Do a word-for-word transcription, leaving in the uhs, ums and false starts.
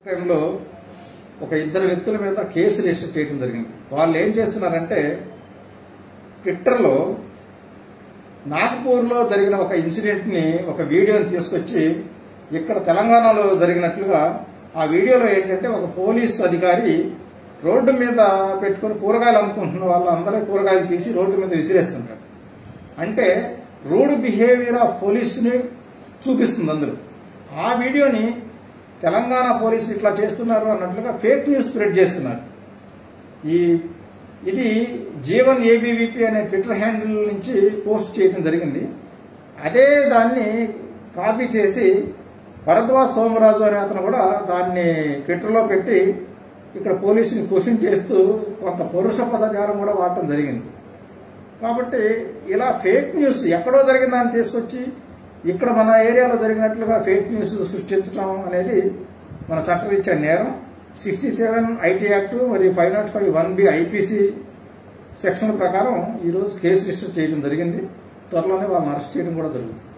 టైంలో ఒక ఇద్దరు వ్యక్తుల మీద కేసు రిజిస్టర్ చేయడం జరిగింది. వాళ్ళు ఏం చేస్తున్నారంటే ట్విట్టర్లో నాగపూర్లో జరిగిన ఒక ఇన్సిడెంట్ ని ఒక వీడియోని తీసుకొచ్చి ఇక్కడ తెలంగాణలో జరిగినట్లుగా ఆ వీడియోలో ఏంటంటే ఒక పోలీస్ అధికారి రోడ్డు మీద పెట్టుకుని కూరగాయలు అమ్ముకుంటున్న వాళ్ళందరూ కూరగాయలు తీసి రోడ్డు మీద విసిరేస్తుంటారు. అంటే రూడ్ బిహేవియర్ ఆఫ్ పోలీసుని చూపిస్తుంది అందులో. ఆ వీడియోని తెలంగాణ పోలీసులు ఇట్లా చేస్తున్నారు అన్నట్లుగా ఫేక్ న్యూస్ స్ప్రెడ్ చేస్తున్నారు. ఈ ఇది జీవన్ ఏబీవీపీ అనే ట్విట్టర్ హ్యాండిల్ నుంచి పోస్ట్ చేయడం జరిగింది. అదే దాన్ని కాపీ చేసి భరద్వాజ్ సోమరాజు అనే అతను కూడా దాన్ని ట్విట్టర్లో పెట్టి ఇక్కడ పోలీసుని క్వశ్చన్ చేస్తూ కొంత పౌరుష పదజాలం కూడా వాడటం జరిగింది. కాబట్టి ఇలా ఫేక్ న్యూస్ ఎక్కడో జరిగిన దాన్ని తీసుకొచ్చి ఇక్కడ మన ఏరియాలో జరిగినట్లుగా ఫేక్ న్యూస్ సృష్టించడం అనేది మన చట్టరీత్యా నేరం. సిక్స్టీ సెవెన్ ఐటీ యాక్ట్ మరియు five not five one B IPC section ప్రకారం ఈరోజు కేసు రిజిస్టర్ చేయడం జరిగింది. త్వరలోనే వాళ్ళని అరెస్ట్ చేయడం కూడా జరుగుతుంది.